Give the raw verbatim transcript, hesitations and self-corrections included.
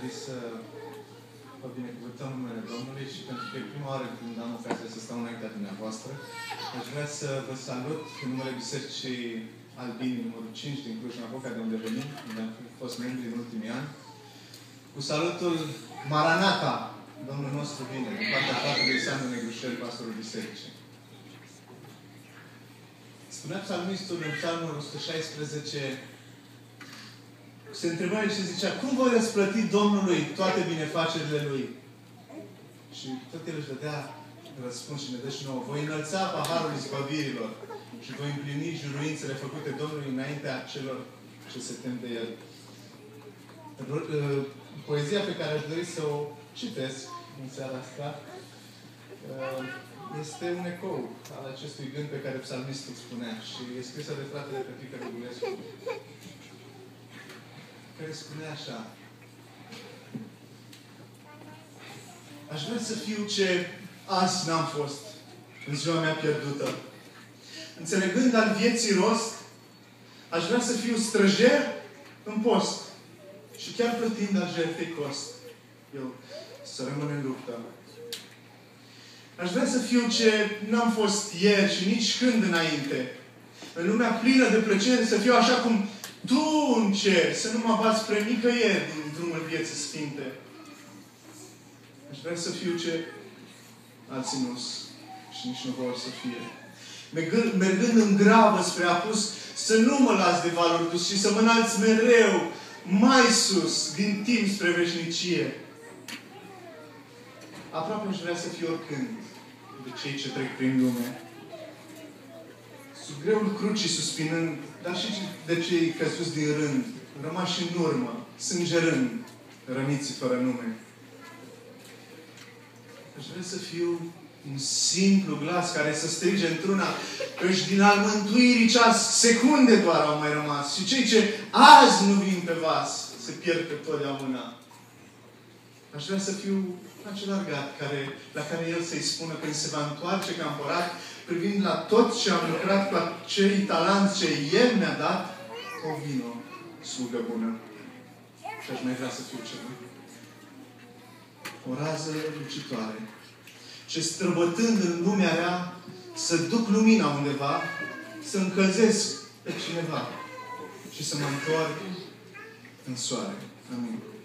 dori să vă binecuvântăm numele Domnului și pentru că e prima oară când am ocazia să stau înaintea dumneavoastră, aș vrea să vă salut în numele Bisericii Albini, numărul cinci din Cluj-Napoca, de unde venim, unde am fost membri în ultimii ani, cu salutul Maranata, Domnul nostru vine, din partea fratului Sandu Negrușel, pastorul Bisericii. Spunea psalmistul în psalmul o sută șaisprezece, se întreba și zicea, cum voi răsplăti Domnului toate binefacerile Lui? Și tot El își dădea răspuns și ne dă și nouă. Voi înălța paharul izbăvirilor și voi împlini juruințele făcute Domnului înaintea celor ce se tem de El. Poezia pe care aș dori să o citesc în seara asta este un ecou al acestui gând pe care psalmistul spunea și e scrisă de fratele Petrică Răgulescu, care spunea așa: aș vrea să fiu ce azi n-am fost în ziua mea pierdută. Înțelegând al vieții rost, aș vrea să fiu străjer în post și chiar plătind al jertfei cost. Eu să rămân în luptă. Aș vrea să fiu ce n-am fost ieri și nici când înainte. În lumea plină de plăcere să fiu așa cum Tu în cer, să nu mă abați spre nicăieri din drumul vieții sfinte. Aș vrea să fiu ce alții nu și nici nu vor să fie. Mergând, mergând în grabă spre apus, să nu mă las de valuri dus și să mă înalți mereu mai sus, din timp spre veșnicie. Aproape aș vrea să fiu oricând de cei ce trec prin lume. Sub greul crucii suspinând, dar și de cei căzuți din rând, rămași în urmă, sângerând, răniții fără nume. Aș vrea să fiu un simplu glas care să strige într-una, căci din al mântuirii ceas secunde doar au mai rămas și cei ce azi nu vin pe vas se pierd pe totdeauna. Aș vrea să fiu acel argat care, la care El să-i spună când se va întoarce ca împărat, privind la tot ce am lucrat cu acei talanți ce El mi-a dat, o vină, slugă bună. Și aș mai vrea să fiu ceva. O rază lucitoare, ce străbătând în lumea rea, să duc lumina undeva, să încălzesc pe cineva și să mă întorc în soare. Amin.